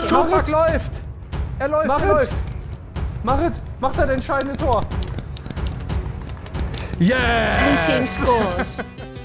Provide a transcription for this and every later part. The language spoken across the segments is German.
Tupac läuft! Er läuft, er läuft! Macht das entscheidende Tor! Blue Yeah! team scores.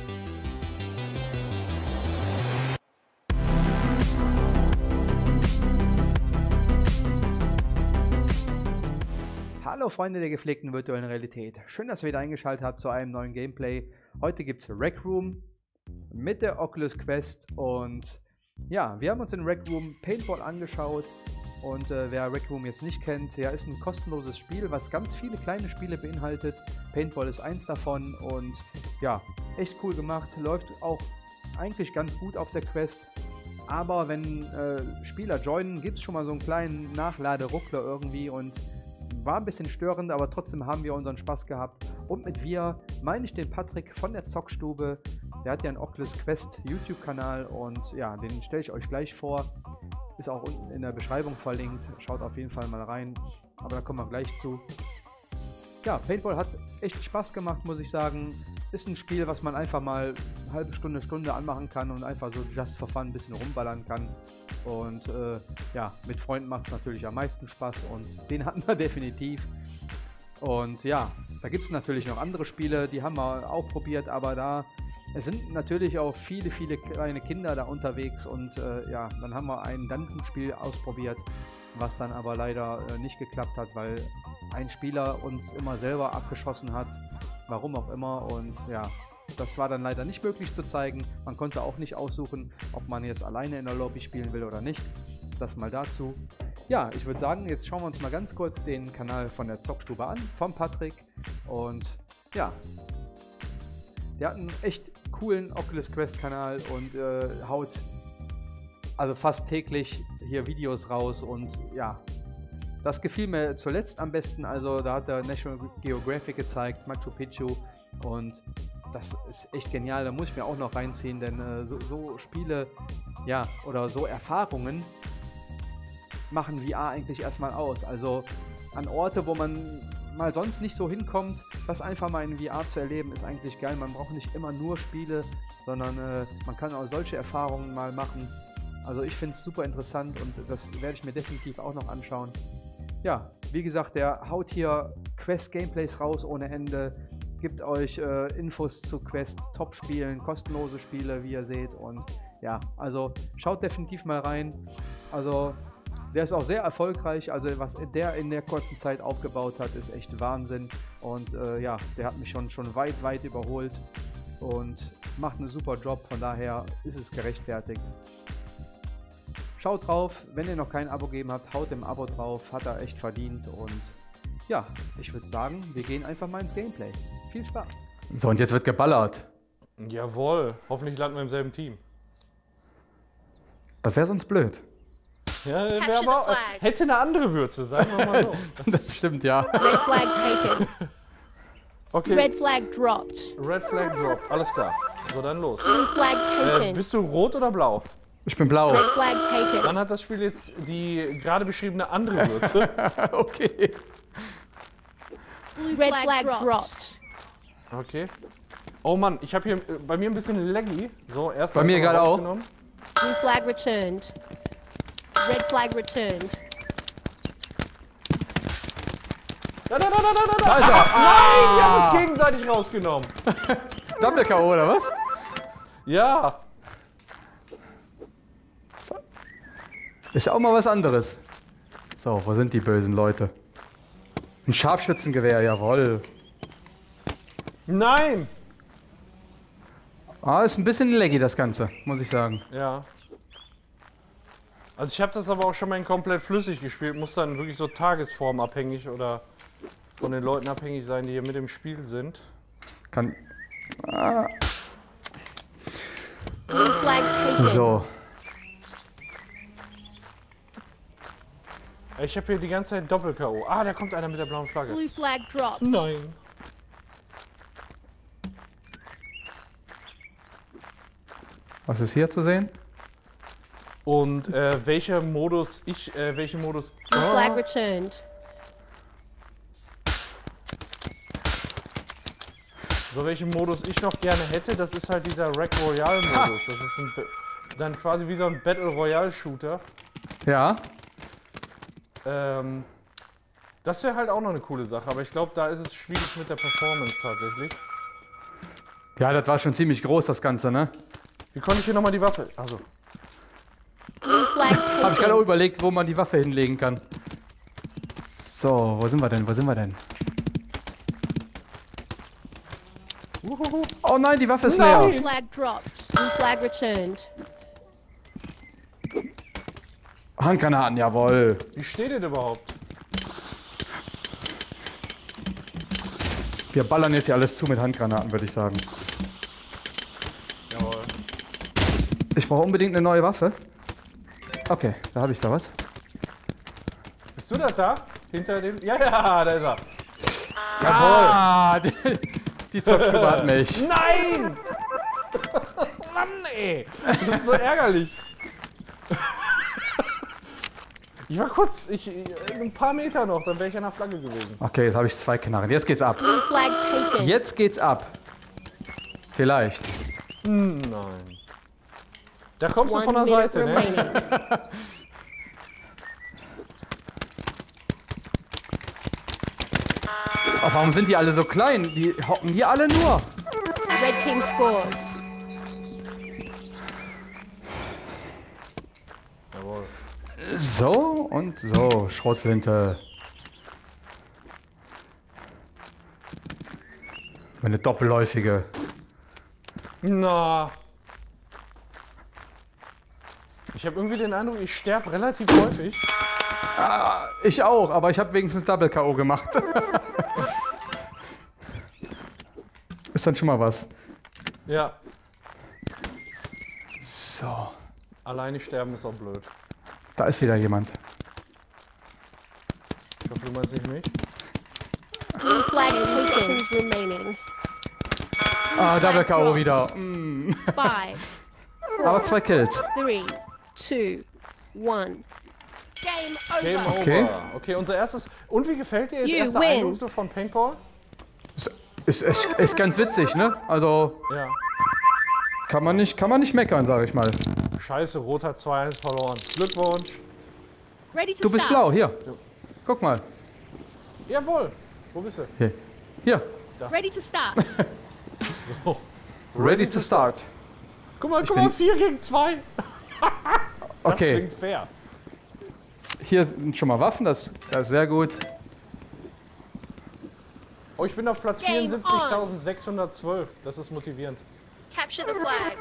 Hallo Freunde der gepflegten virtuellen Realität. Schön, dass ihr wieder eingeschaltet habt zu einem neuen Gameplay. Heute gibt es Rec Room mit der Oculus Quest und ja, wir haben uns in Rec Room Paintball angeschaut und wer Rec Room jetzt nicht kennt, ja, ist ein kostenloses Spiel, was ganz viele kleine Spiele beinhaltet. Paintball ist eins davon und ja, echt cool gemacht, läuft auch eigentlich ganz gut auf der Quest. Aber wenn Spieler joinen, gibt es schon mal so einen kleinen Nachladeruckler irgendwie und war ein bisschen störend, aber trotzdem haben wir unseren Spaß gehabt. Und mit wir meine ich den Patrick von der Zockstube. Der hat ja einen Oculus Quest YouTube-Kanal und ja, den stelle ich euch gleich vor. Ist auch unten in der Beschreibung verlinkt. Schaut auf jeden Fall mal rein. Aber da kommen wir gleich zu. Ja, Paintball hat echt Spaß gemacht, muss ich sagen. Ist ein Spiel, was man einfach mal eine halbe Stunde anmachen kann und einfach so just for fun ein bisschen rumballern kann. Und ja, mit Freunden macht es natürlich am meisten Spaß und den hatten wir definitiv. Und ja, da gibt es natürlich noch andere Spiele, die haben wir auch probiert, aber es sind natürlich auch viele kleine Kinder da unterwegs und ja, dann haben wir ein Dungeon-Spiel ausprobiert, was dann aber leider nicht geklappt hat, weil ein Spieler uns immer selber abgeschossen hat, warum auch immer, und ja, das war dann leider nicht möglich zu zeigen. Man konnte auch nicht aussuchen, ob man jetzt alleine in der Lobby spielen will oder nicht. Das mal dazu. Ja, ich würde sagen, jetzt schauen wir uns mal ganz kurz den Kanal von der Zockstube an, von Patrick. Und ja, der hat einen echt coolen Oculus Quest Kanal und haut also fast täglich hier Videos raus und ja, das gefiel mir zuletzt am besten. Also da hat er National Geographic gezeigt, Machu Picchu, und das ist echt genial. Da muss ich mir auch noch reinziehen, denn so Spiele, ja, oder so Erfahrungen machen VR eigentlich erstmal aus. Also an Orte, wo man mal sonst nicht so hinkommt, das einfach mal in VR zu erleben, ist eigentlich geil. Man braucht nicht immer nur Spiele, sondern man kann auch solche Erfahrungen mal machen. Also ich finde es super interessant und das werde ich mir definitiv auch noch anschauen. Ja, wie gesagt, der haut hier Quest-Gameplays raus ohne Ende, gibt euch Infos zu Quest, Top-Spielen, kostenlose Spiele, wie ihr seht, und ja, also schaut definitiv mal rein. Also der ist auch sehr erfolgreich, also was der in der kurzen Zeit aufgebaut hat, ist echt Wahnsinn, und ja, der hat mich schon weit überholt und macht einen super Job, von daher ist es gerechtfertigt. Schaut drauf, wenn ihr noch kein Abo gegeben habt, haut im Abo drauf, hat er echt verdient, und ja, ich würde sagen, wir gehen einfach mal ins Gameplay. Viel Spaß! So, und jetzt wird geballert. Jawohl, hoffentlich landen wir im selben Team. Das wäre sonst blöd. Ja, aber hätte eine andere Würze, sagen wir mal so. Das stimmt, ja. Red flag taken. Okay. Red flag dropped. Red Flag dropped, alles klar. So, dann los. Blue flag taken. Bist du rot oder blau? Ich bin blau. Red flag taken. Dann hat das Spiel jetzt die gerade beschriebene andere Würze. Okay. Red flag dropped. Okay. Oh Mann, ich habe hier bei mir ein bisschen laggy. So, erst Bei mir gerade auch. Blue flag returned. Red flag returned. Da Da ist er. Nein, wir haben uns gegenseitig rausgenommen. Double K.O. oder was? Ja. Ist auch mal was anderes. So, wo sind die bösen Leute? Ein Scharfschützengewehr, jawohl. Nein. Ah, ist ein bisschen laggy das Ganze, muss ich sagen. Ja. Also ich habe das aber auch schon mal in komplett flüssig gespielt. Muss dann wirklich so tagesformabhängig oder von den Leuten abhängig sein, die hier mit im Spiel sind. Kann. Ah. Blue flag taken. So. Ich habe hier die ganze Zeit Doppel-K.O. Ah, da kommt einer mit der blauen Flagge. Blue flag dropped. Nein. Was ist hier zu sehen? Und welchen Modus Blue flag returned. So, welchen Modus ich noch gerne hätte, das ist halt dieser Rec Royale Modus. Das ist dann quasi wie so ein Battle Royale Shooter. Ja. Das wäre halt auch noch eine coole Sache, aber ich glaube, da ist es schwierig mit der Performance tatsächlich. Ja, das war schon ziemlich groß, das Ganze, ne? Wie konnte ich hier nochmal die Waffe... Also. Blue flag Hab ich gerade auch taken. überlegt, wo man die Waffe hinlegen kann. So, wo sind wir denn? Wo sind wir denn? Oh nein, die Waffe ist leer. Blue flag dropped. Blue flag returned. Handgranaten, jawohl. Wie steht das überhaupt? Wir ballern jetzt hier alles zu mit Handgranaten, würde ich sagen. Jawohl. Ich brauche unbedingt eine neue Waffe. Okay, da habe ich da was. Bist du das da? Hinter dem... Ja, da ist er. Ah, die Zockstube hat mich. Nein! Mann, ey! Das ist so ärgerlich. Ich war kurz, ein paar Meter noch, dann wäre ich an der Flagge gewesen. Okay, jetzt habe ich 2 Knarren. Jetzt geht's ab. Blue flag taken. Jetzt geht's ab. Vielleicht. Nein. Da kommst du von 1 der minute Seite, ne? remaining. Oh, warum sind die alle so klein? Die hocken hier alle nur. Red team scores. Jawohl. So und so. Schrotflinte. Eine doppelläufige. Na. Ich habe irgendwie den Eindruck, ich sterbe relativ häufig. Ich auch, aber ich habe wenigstens Double K.O. gemacht. Ist dann schon mal was. Ja. So. Alleine sterben ist auch blöd. Da ist wieder jemand. Ich hoffe, du meinst nicht mich. Blue flag taken. Remaining. Ah, Double K.O. Dropped. wieder. 5, Aber 2 Kills. 3, 2, 1. Game over. Game Okay. over. Okay, unser erstes... Und wie gefällt dir jetzt You erster win. Eindruck so von Paintball? Ist ganz witzig, ne? Also Ja. kann man nicht meckern, sage ich mal. Scheiße, Rot hat 2-1 verloren. Glückwunsch. Ready to Du bist start. blau, hier. Guck mal. Jawohl. Wo bist du? Hier. Ready to start. Ready to start. Guck mal, bin- 4 gegen 2. Das Okay, klingt fair. hier sind schon mal Waffen, das ist sehr gut. Oh, ich bin auf Platz Game 74.612. Das ist motivierend. Capture the flag.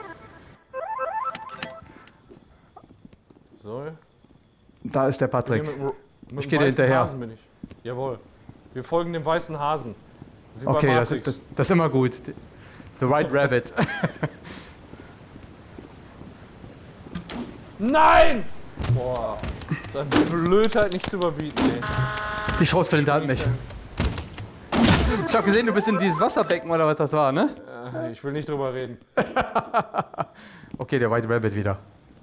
So. Da ist der Hier Patrick. mit Ich dem geh dir weißen hinterher. Hasen bin ich. Jawohl. Wir folgen dem weißen Hasen. Wie bei Okay, das Matrix. ist immer gut. The White Rabbit. Nein! Boah. Das ist eine Blödheit nicht zu überbieten, ey. Die Schrotflinte hat mich. Ich habe gesehen, du bist in dieses Wasserbecken oder was das war, ne? Ich will nicht drüber reden. Okay, der White Rabbit wieder.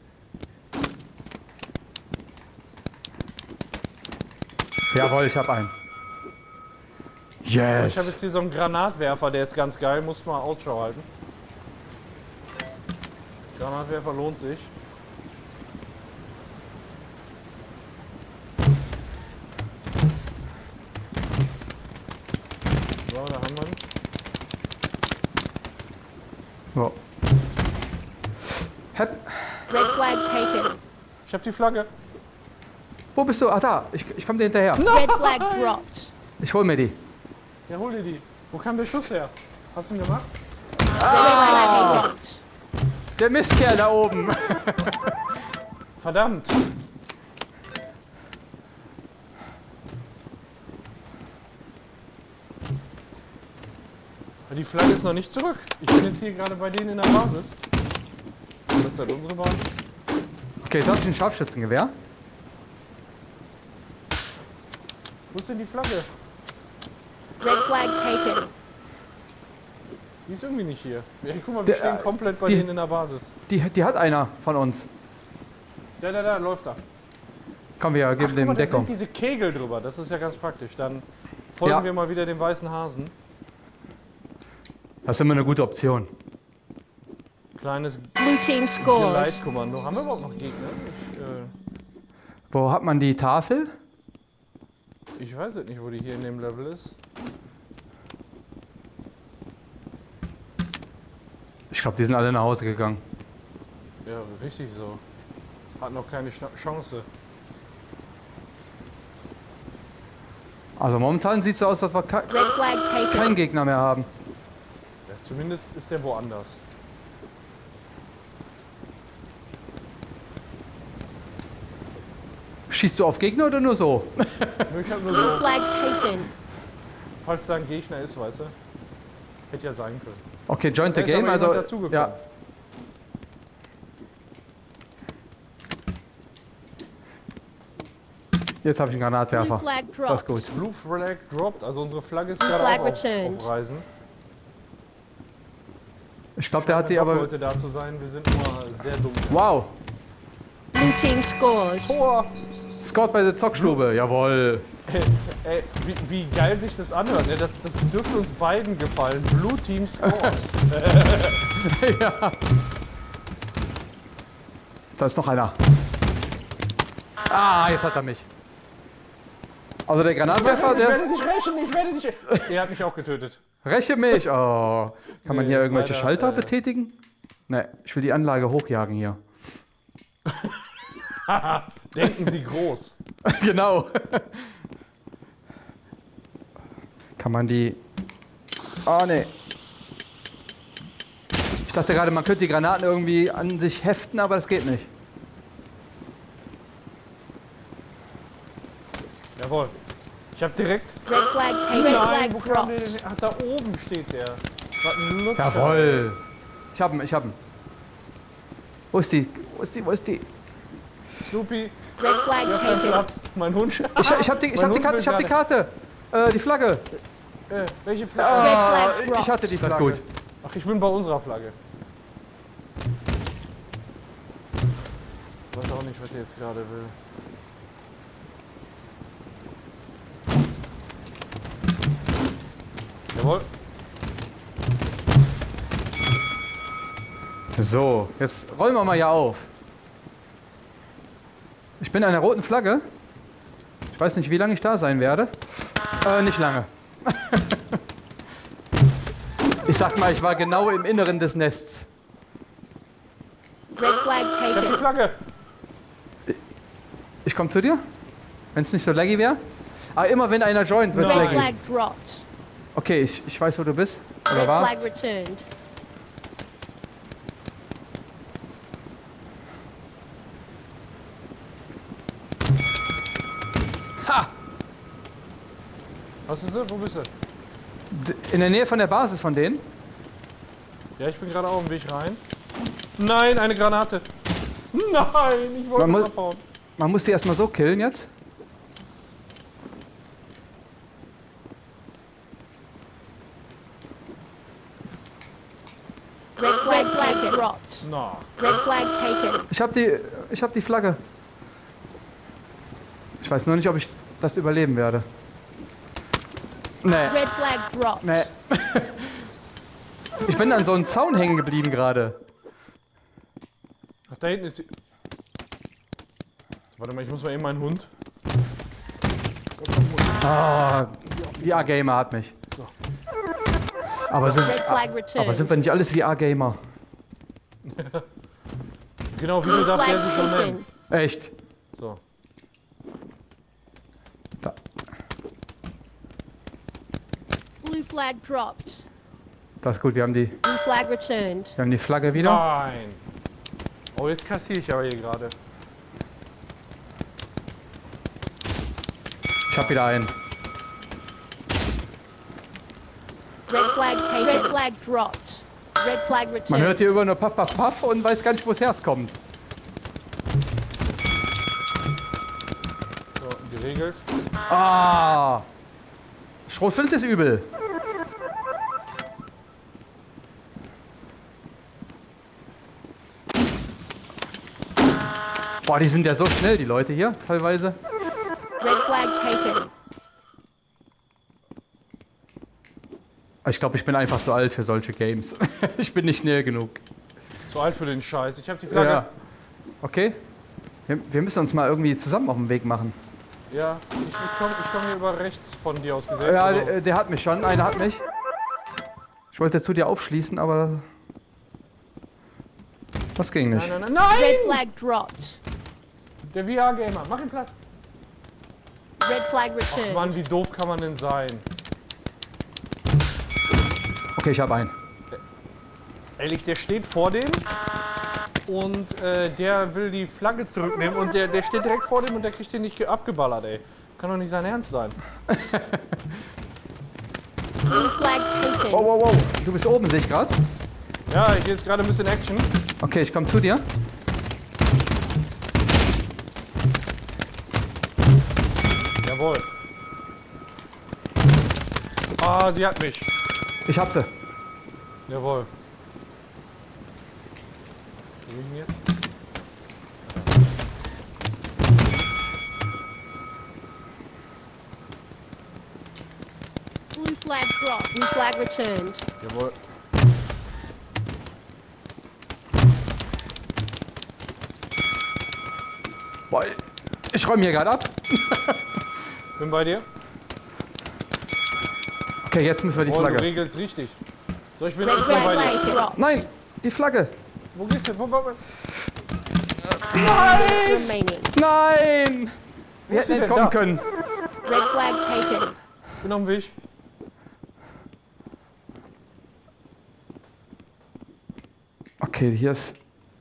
Jawohl, ich hab einen. Ich habe jetzt Yes. hier so einen Granatwerfer, der ist ganz geil. Muss mal Ausschau halten. Granatwerfer lohnt sich. So, da haben wir ihn. So. Hep. Red flag taken. Ich habe die Flagge. Wo bist du? Ah, da. Ich komm dir hinterher. Red flag dropped. Ich hol mir die. Ja, hol dir die. Wo kam der Schuss her? Hast du ihn gemacht? Red flag dropped. Der Mistkerl da oben. Verdammt. Die Flagge ist noch nicht zurück. Ich bin jetzt hier gerade bei denen in der Basis. Das ist halt unsere Basis. Okay, jetzt hab ich ein Scharfschützengewehr. Wo ist denn die Flagge? Red flag taken. Die ist irgendwie nicht hier. Ja, guck mal, wir stehen komplett bei die- denen in der Basis. Die hat einer von uns. Da, läuft da. Komm, wir Ach, geben guck dem mal, da Deckung. sind diese Kegel drüber. Das ist ja ganz praktisch. Dann folgen Ja. wir mal wieder dem weißen Hasen. Das ist immer eine gute Option. Kleines Blue team scores. Geleitkommando. Haben wir überhaupt noch Gegner? Wo hat man die Tafel? Ich weiß jetzt nicht, wo die hier in dem Level ist. Ich glaube, die sind alle nach Hause gegangen. Ja, richtig so. Hat noch keine Chance. Also momentan sieht es so aus, als wir Red flag taken. keinen Gegner mehr haben. Ja, zumindest ist der woanders. Schießt du auf Gegner oder nur so? Ich hab nur Blue so, flag taken. falls da ein Gegner ist, weißt du? Hätte ja sein können. Okay, join the Da ist game, aber also jemand dazugekommen. ja. Jetzt habe ich einen Blue Granatwerfer. flag Das dropped. ist gut. Blue Flag droppt, also unsere Flagge ist Blue gerade flag auch returned. auf Reisen. Ich glaube, der hat die Scheint aber. Leute da zu sein, wir sind nur sehr dumm. Wow! Blue team scores. Boah, Scout bei der Zockstube, jawohl! ey, wie geil sich das anhört, ne? Das dürfte uns beiden gefallen. Blue Team Scores. Ja. Da ist noch einer. Ah, jetzt hat er mich. Also der Granatwerfer, Ich der werde dich rächen, ich werde dich. Er hat mich auch getötet. räche mich. Oh. Kann man Nee, hier irgendwelche leider, Schalter betätigen? Ne, ich will die Anlage hochjagen hier. Denken Sie groß. Genau. Kann man die... Oh, ne. Ich dachte gerade, man könnte die Granaten irgendwie an sich heften, aber das geht nicht. Jawohl. Ich hab direkt. Red flag taken. Red Nein, wo flag kam der dropped. denn? Ach, da oben steht der. Was ein Lutscher. Jawohl. Ich hab ihn, ich hab ihn. Wo ist die? Wo ist die? Wo ist die? Snoopy, Red flag ja, kein taken. Platz. Mein Hund. Ich hab die Karte, ich hab die Karte. Die Flagge. Welche Flagge? Ah, Red flag ich hatte die Das ist Flagge. gut. Ach, ich bin bei unserer Flagge. Ich weiß auch nicht, was er jetzt gerade will. Jawohl. So, jetzt rollen wir mal hier auf. Ich bin an der roten Flagge. Ich weiß nicht, wie lange ich da sein werde. Nicht lange. Ich sag mal, ich war genau im Inneren des Nests. Red flag Ich hab die taken. Flagge. Ich komme zu dir, wenn es nicht so laggy wäre. Ah, immer wenn einer joint, wird's Red laggy. flag dropped. Okay, ich weiß, wo du bist. Oder Red flag warst. returned. Ha! Was ist das? Wo bist du? In der Nähe von der Basis von denen. Ja, ich bin gerade auf dem Weg rein. Nein, eine Granate. Nein, ich wollte Man muss- abhauen. Man muss die erstmal so killen jetzt. Red flag dropped. Na, Red flag taken. Ich hab die Flagge. Ich weiß nur nicht, ob ich das überleben werde. Nee, Red flag dropped. nee. Ich bin an so einem Zaun hängen geblieben gerade. ach, da hinten ist sie. Warte mal, ich muss mal eben meinen Hund. Ah, VR-Gamer hat mich. Aber sind, Red flag aber returned. sind wir nicht alles VR-Gamer? Genau, Blue wieso darf der flag sich so nennen? taken. Echt? So. Da. Blue flag dropped. Das ist gut, wir haben die Blue flag returned. Flagge wieder. Nein. Oh, jetzt kassiere ich aber hier gerade. Ich hab wieder einen. Red flag taken. Red flag dropped. Red flag Man returned. hört hier über nur Paff, Paff, Paff und weiß gar nicht, wo es herkommt. So, geregelt. Ah! Schrotflinte ist übel. Boah, die sind ja so schnell, die Leute hier, teilweise. Red flag taken. Ich glaube, ich bin einfach zu alt für solche Games. Ich bin nicht schnell genug. Zu alt für den Scheiß. Ich habe die Flagge. Ja. Okay. Wir müssen uns mal irgendwie zusammen auf den Weg machen. Ja, ich komm hier über rechts von dir aus gesehen. Ja, Also, der hat mich schon. Einer hat mich. Ich wollte zu dir aufschließen, aber... Das ging nicht. nein, nein, nein! Red flag dropped. Der VR-Gamer, mach ihn platt. Red flag Ach returned. Mann, wie doof kann man denn sein? Okay, ich habe einen. Ehrlich, der steht vor dem und der will die Flagge zurücknehmen und der steht direkt vor dem und der kriegt den nicht abgeballert, ey. Kann doch nicht sein Ernst sein. Blue flag taken. Wow, wow, wow. Du bist oben, sehe ich gerade. Ja, ich gehe jetzt gerade ein bisschen Action. Okay, ich komme zu dir. Jawohl. Ah, sie hat mich. Ich hab sie. Jawohl. Wo bin ich jetzt? Blue flag dropped. Blue flag returned. Jawohl. Boah, ich räume hier gerade ab. Bin bei dir. Okay, jetzt müssen wir die Oh, du Flagge. regelst richtig. So, ich bin Red bei flag dir. dropped. Nein, die Flagge. Wo gehst du? Wo? Remaining. Nein! Wir ist sie hätten denn entkommen da? können. Red flag taken. Bin auf dem Weg. Okay, hier ist...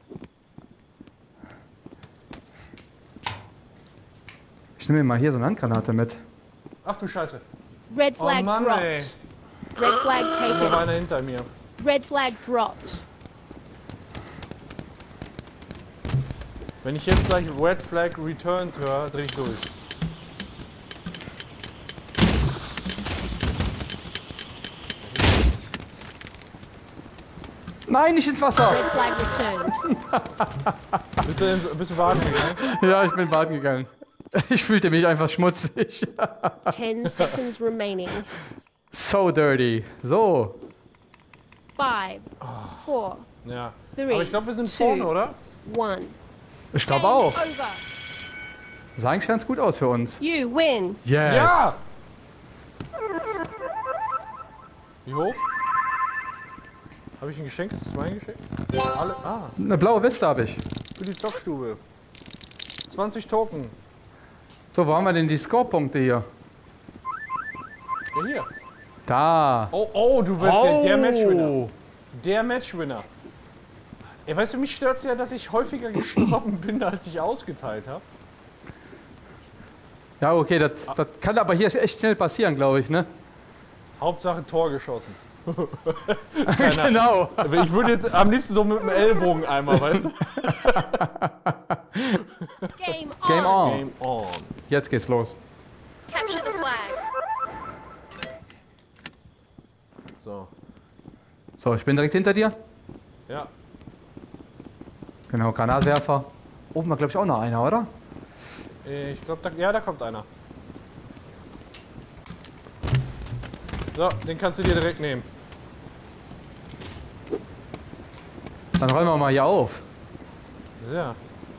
Ich nehme mir mal hier so eine Handgranate mit. Ach du Scheiße. Red Oh flag Mann, ey. dropped. Red flag Da taken. war einer hinter mir. Red flag dropped. Wenn ich jetzt gleich Red Flag Returned höre, dreh ich durch. Nein, nicht ins Wasser! Red flag returned. Bist du baden gegangen? Ja, ich bin baden gegangen. Ich fühlte mich einfach schmutzig. 10 seconds remaining. So dirty. So. 5, 4, Ja. 3, Aber ich glaube, wir sind 2, vorne, oder? 1. Ich glaube auch. Over. Sah eigentlich ganz gut aus für uns. You win. Yes. Ja! Wie hoch? Habe ich ein Geschenk? Ist das mein Geschenk? Alle? Ah, Eine blaue Weste habe ich. für die Zockstube. 20 Token. So, wo haben wir denn die Score-Punkte hier? Ja, hier. Da. Oh, oh, du bist der Matchwinner. Der Matchwinner. Ey, weißt du, mich stört es ja, dass ich häufiger gestorben bin, als ich ausgeteilt habe. Ja, okay, das kann aber hier echt schnell passieren, glaube ich, ne? Hauptsache Tor geschossen. Genau. Aber ich würde jetzt am liebsten so mit dem Ellbogen einmal, weißt du? Game on. Game on. Game on. Jetzt geht's los. Capture the flag. So. So, ich bin direkt hinter dir. Ja. Genau, Granatwerfer. Oben war, glaube ich, auch noch einer, oder? Ich glaube, da kommt einer. So, den kannst du dir direkt nehmen. Dann räumen wir mal hier auf. Ja.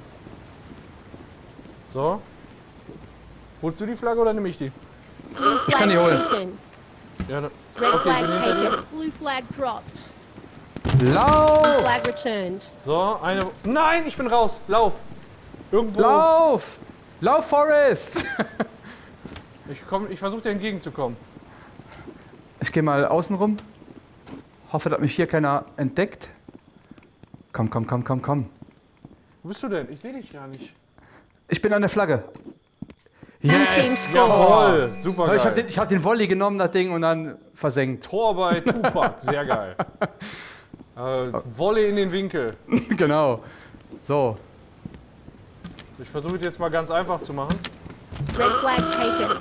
So. Holst du die Flagge oder nehme ich die? Blue Ich kann die flag holen. taken. Ja, Red okay, ich flag bin hinter dir. taken. Blue flag dropped. Lauf! Flag returned. So, eine. Nein, ich bin raus. Lauf. Irgendwo. Lauf! Lauf, Forrest! Ich versuche dir entgegenzukommen. Ich gehe mal außen rum. Hoffe, dass mich hier keiner entdeckt. Komm, komm, komm, komm, komm. Wo bist du denn? Ich sehe dich gar nicht. Ich bin an der Flagge. Team Yes! score. Jawohl, super geil. Ich hab den Volley genommen, das Ding, und dann versenkt. Tor bei Tupac, sehr geil. Volley in den Winkel. Genau. So. Ich versuche es jetzt mal ganz einfach zu machen. Red flag taken.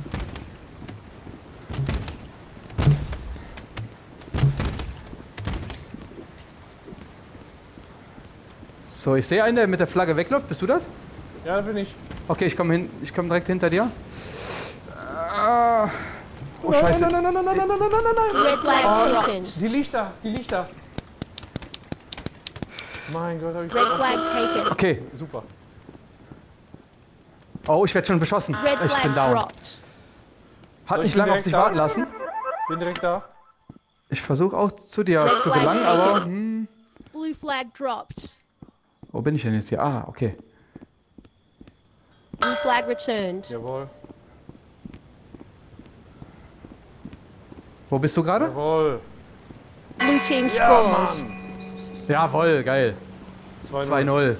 So, ich sehe einen, der mit der Flagge wegläuft. Bist du das? Ja, da bin ich. Okay, ich komme direkt hinter dir. Oh, scheiße. Nein. Red flag taken. Die liegt da, die liegt da. Mein Gott, hab ich Red flag taken. Okay, super. Oh, ich werde schon beschossen. Red Ich bin flag down. dropped. Hat Soll nicht ich lange auf direkt sich da? warten lassen. Bin direkt da. Ich versuche auch zu dir Red zu flag gelangen, taken. aber... Blue flag dropped. Wo bin ich denn jetzt hier? Ah, okay. Blue flag returned. Jawohl. Wo bist du gerade? Jawohl. Blue team Ja, scores. Mann. Jawohl, geil. 2-0. 2-0.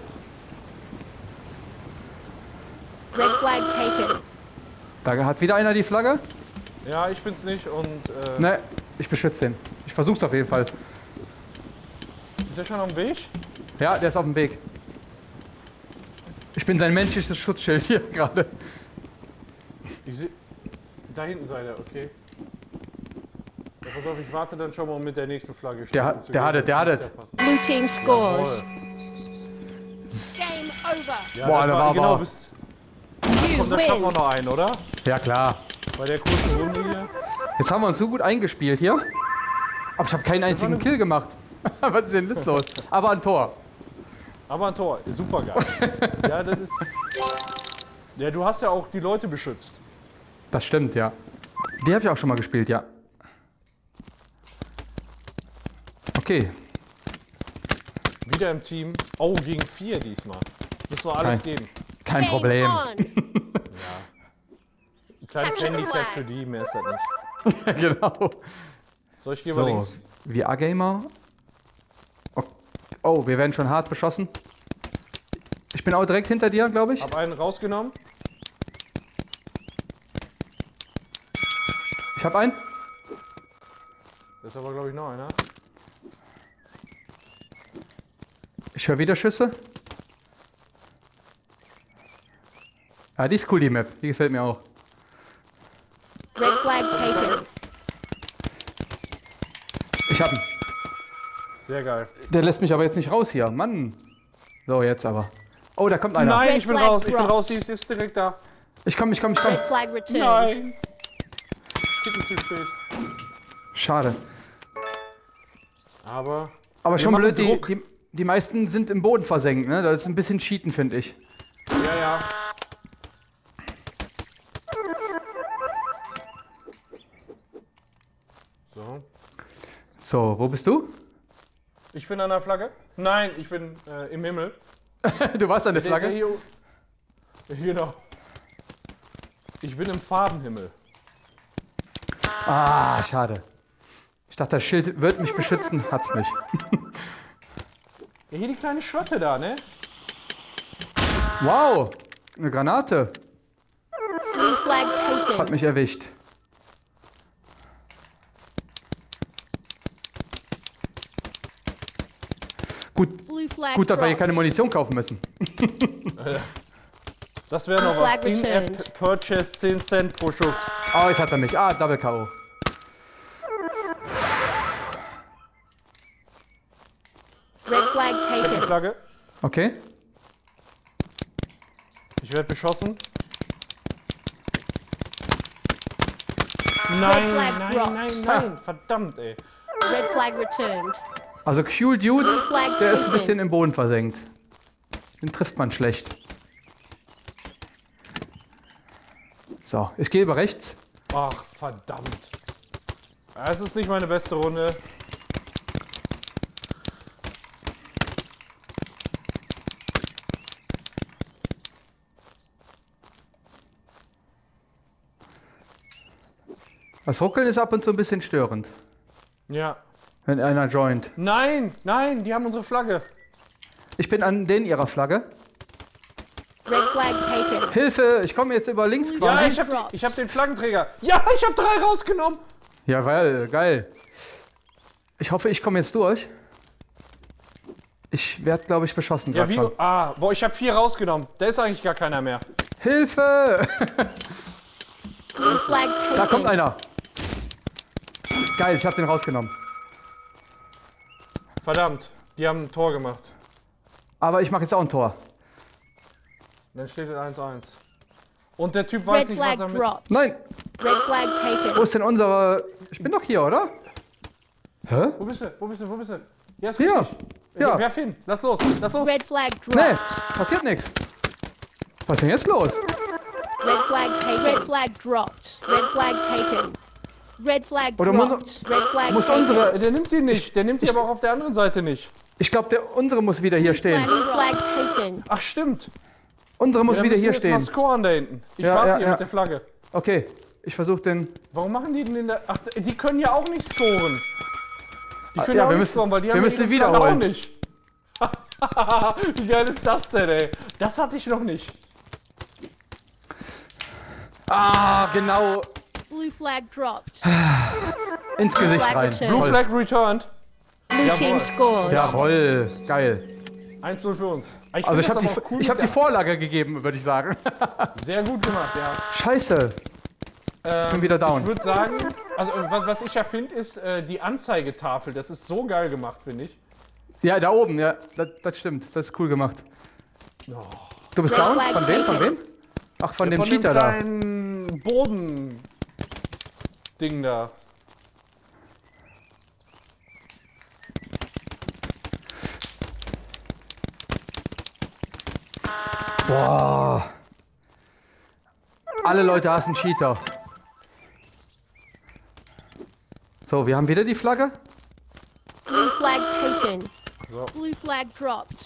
Red flag taken. Da hat wieder einer die Flagge. Ja, ich bin's nicht und Ne, ich beschütze den. Ich versuch's auf jeden Fall. ist er schon auf dem Weg? Ja, der ist auf dem Weg. Ich bin sein menschliches Schutzschild hier gerade. Ich sehe. Da hinten seid ihr, okay. Ja, pass auf, ich warte dann schon mal mit der nächsten Flagge. Der hat es. Der hat es. Blue team scores. Jawohl. Game over. Ja, Boah, das der war genau, aber- bist, You komm, da schaffen wir win. noch einen, oder? Ja, klar. Bei der kurzen Runde hier. Jetzt haben wir uns so gut eingespielt hier. Aber ich habe keinen einzigen Kill gemacht. Was ist denn jetzt los? Aber ein Tor. Aber ein Tor, super geil. Ja, das ist. Ja, du hast ja auch die Leute beschützt. Das stimmt, ja. Die habe ich auch schon mal gespielt, ja. Okay. Wieder im Team. Oh, gegen 4 diesmal. Müssen wir alles Kein- geben. Kein Game Problem. on. Ein kleines Capture the Handicap flag. für die, mehr ist das nicht. Genau. Soll ich hier mal So, links? VR-Gamer. Oh, wir werden schon hart beschossen. Ich bin auch direkt hinter dir, glaube ich. Hab einen rausgenommen. Ich habe einen. Das ist aber, glaube ich, noch einer. Ich höre wieder Schüsse. Ah, die ist cool, die Map. Die gefällt mir auch. Red flag taken. Ich hab ihn. Sehr geil. Der lässt mich aber jetzt nicht raus hier. Mann. So, jetzt aber. Oh, da kommt einer. Nein, Red ich bin flag raus. Ich bin dropped. raus. Sie ist direkt da. Ich komm. Red flag returned. Nein. Ticken zu spät. Schade. Aber Aber schon machen blöd, Druck. die meisten sind im Boden versenkt, ne? Das ist ein bisschen Cheaten, finde ich. ja, ja. So. So, wo bist du? Ich bin an der Flagge. Nein, ich bin im Himmel. Du warst an der Der Flagge? hier, genau. Ich bin im Farbenhimmel. Ah, schade. Ich dachte, das Schild wird mich beschützen. Hat's nicht. Ja, hier die kleine Schwatte da, ne? Wow, eine Granate. Blue flag Hat taken. mich erwischt. Blue flag Gut, dass wir hier keine dropped. Munition kaufen müssen. Das wäre noch was. Flag returned. In-App Purchase 10 Cent pro Schuss. Oh, jetzt hat er mich. Ah, Double K.O. Red flag Die taken. Flagge. Okay. Ich werde beschossen. Nein, flag nein, dropped. nein, nein. Verdammt, ey. Red flag returned. Also Cool Dude, Flag der ist ein taken. bisschen im Boden versenkt. Den trifft man schlecht. So, ich gehe über rechts. Ach, verdammt. Es ist nicht meine beste Runde. Das Ruckeln ist ab und zu ein bisschen störend, Ja. wenn einer joint. Nein, nein, die haben unsere Flagge. Ich bin an denen ihrer Flagge. Red flag taken. Hilfe, ich komme jetzt über links Ja, quasi. ich hab den Flaggenträger. Ja, ich hab 3 rausgenommen. Jawohl, geil. Ich hoffe, ich komme jetzt durch. Ich werde, glaube ich, beschossen Ja, gerade wie? schon. Ah, boah, ich hab 4 rausgenommen. Da ist eigentlich gar keiner mehr. Hilfe! Blue flag taken. Da kommt einer. Geil, ich habe den rausgenommen. Verdammt, die haben ein Tor gemacht. Aber ich mache jetzt auch ein Tor. Dann steht es 1-1. Und der Typ weiß Red nicht, was flag er mit... dropped. Nein, Red flag wo taken. ist denn unsere... Ich bin doch hier, oder? Hä? Wo bist du? Wo bist du? Wo bist du? Ja, ist Hier. richtig. Ja. Werf hin. Lass los. Lass los. Red flag Nee, dropped. passiert nichts. Was ist denn jetzt los? Red flag taken. Red flag dropped. Red flag taken. Red flag Oder dropped. Red flag muss taken. unsere... Der nimmt die nicht. Der nimmt die aber auch auf der anderen Seite nicht. Ich glaube, unsere muss wieder hier stehen. Flag taken. Ach, stimmt. Unsere muss Ja, wieder müssen hier jetzt mal stehen. scoren da hinten. Ich Ja, warte ja, hier ja. mit der Flagge. Okay, ich versuche den... Warum machen die denn in der... Ach, die können ja auch nicht scoren. Die können ja, auch wir nicht müssen- scoren, weil die wir haben müssen ihre die Flagge wiederholen. auch nicht. Wie geil ist das denn, ey? Das hatte ich noch nicht. Ah, genau. Blue flag dropped. Ins Gesicht Flag rein. returned. Blue Toll. Flag returned. Blue Jawohl. team scores. Jawohl, geil. 1-0 für uns. Also ich habe find das aber auch cool hab mit die der- Vorlage gegeben, würde ich sagen. Sehr gut gemacht, ja. Scheiße. Ich bin wieder down. Ich würde sagen, also was ich ja finde, ist die Anzeigetafel. Das ist so geil gemacht, finde ich. Ja, da oben, ja, das stimmt. Das ist cool gemacht. Du bist Red down? flag Von wem? Von taken. wem? Ach, von dem Von Cheater dem da. kleinen Boden-Ding da. Boah. Alle Leute hassen Cheater. So, wir haben wieder die Flagge. Blue flag taken. So. Blue flag dropped.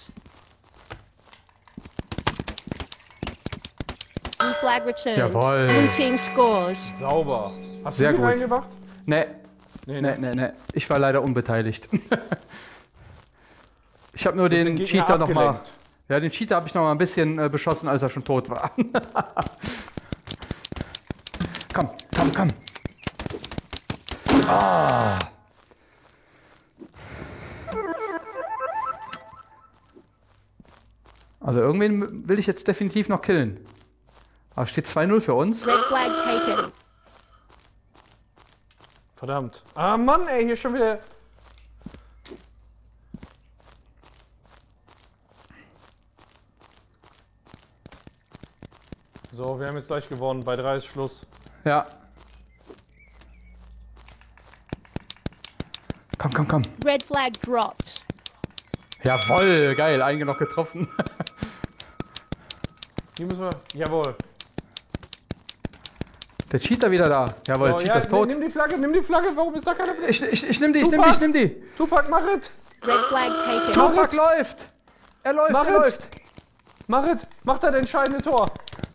Blue flag returned. Jawohl. Blue team scores. Sauber. Hast Sehr du die gut. reingemacht? Nee, Nee, nee. Ich war leider unbeteiligt. Ich habe nur Den den Gegner Cheater nochmal. abgelenkt. Ja, den Cheater habe ich noch mal ein bisschen beschossen, als er schon tot war. Komm. Ah. Also irgendwen will ich jetzt definitiv noch killen. Aber steht 2-0 für uns. Red flag taken. Verdammt. Ah Mann, ey, hier schon wieder. So, wir haben jetzt gleich gewonnen. Bei 3 ist Schluss. Ja. Komm. Red flag dropped. Jawoll, geil, einige noch getroffen. Hier müssen wir. Jawohl. Der Cheater wieder da. Jawohl, So, Cheater ist tot. Nimm die Flagge. Warum ist da keine Flagge? Ich nehm die. Tupac, mach es. Red flag taken. Tupac läuft. Er läuft. Mach es. Mach das entscheidende Tor.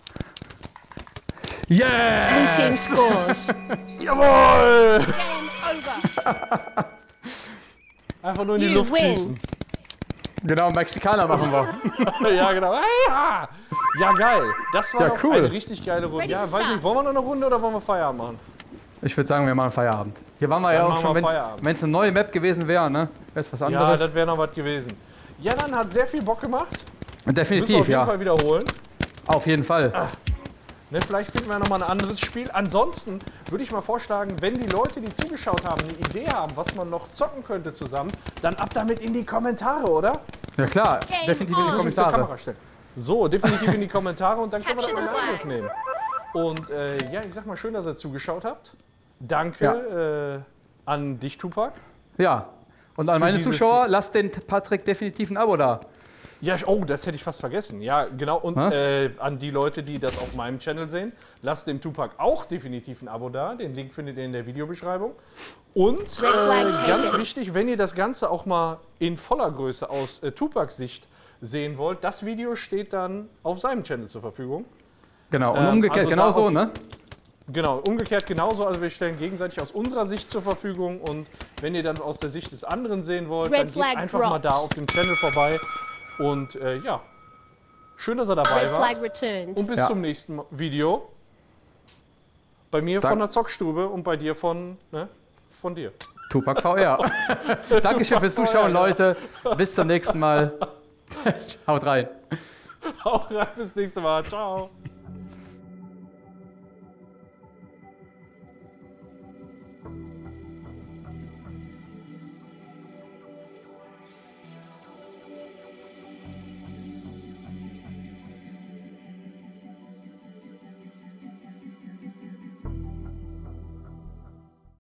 Blue Yeah! team scores. Jawohl. Game over. Einfach nur in die You Luft win. schießen. Genau, Mexikaner machen wir. Ja, genau. Ja, ja geil. Das war Ja, doch cool. eine richtig geile Runde. Ready Ja, to weiß nicht, start. wollen wir noch eine Runde oder wollen wir Feierabend machen? Ich würde sagen, wir machen Feierabend. Hier waren wir ja Dann auch machen schon, wir Feierabend. wenn es eine neue Map gewesen wäre, ne? Wäre es was Ja, anderes. das wäre noch was gewesen. Ja, dann hat sehr viel Bock gemacht. Müssen wir Definitiv, auf jeden ja. Fall wiederholen. Auf jeden Fall. Ne, vielleicht finden wir nochmal ein anderes Spiel. Ansonsten würde ich mal vorschlagen, wenn die Leute, die zugeschaut haben, eine Idee haben, was man noch zocken könnte zusammen, dann ab damit in die Kommentare, oder? Ja klar, Game definitiv in die on. Muss ich zur Kommentare. Kamera stellen. So, definitiv in die Kommentare und dann können wir das Capture mal the in flag. Angriff nehmen. Und ja, ich sag mal schön, dass ihr zugeschaut habt. Danke an dich, Tupac. Ja. Und an meine dieses- Zuschauer, lasst den Patrick definitiv ein Abo da. Ja, oh, das hätte ich fast vergessen. Ja, genau. Und an die Leute, die das auf meinem Channel sehen, lasst dem Tupac auch definitiv ein Abo da. Den Link findet ihr in der Videobeschreibung. Und flag ganz taken. wichtig, wenn ihr das Ganze auch mal in voller Größe aus Tupacs Sicht sehen wollt, das Video steht dann auf seinem Channel zur Verfügung. Genau, und umgekehrt, also genau da so, auf- ne? Genau, umgekehrt genauso. Also wir stellen gegenseitig aus unserer Sicht zur Verfügung. Und wenn ihr dann aus der Sicht des anderen sehen wollt, Red dann geht flag einfach mal dropped. da auf dem Channel vorbei. Und ja, schön, dass er dabei Red war. flag returned. Und bis Ja. zum nächsten Video. Bei mir Dank- von der Zockstube und bei dir von dir. Tupac VR. Dankeschön fürs Zuschauen, Leute. Bis zum nächsten Mal. Haut rein. Auch rein, bis nächste Mal. Ciao.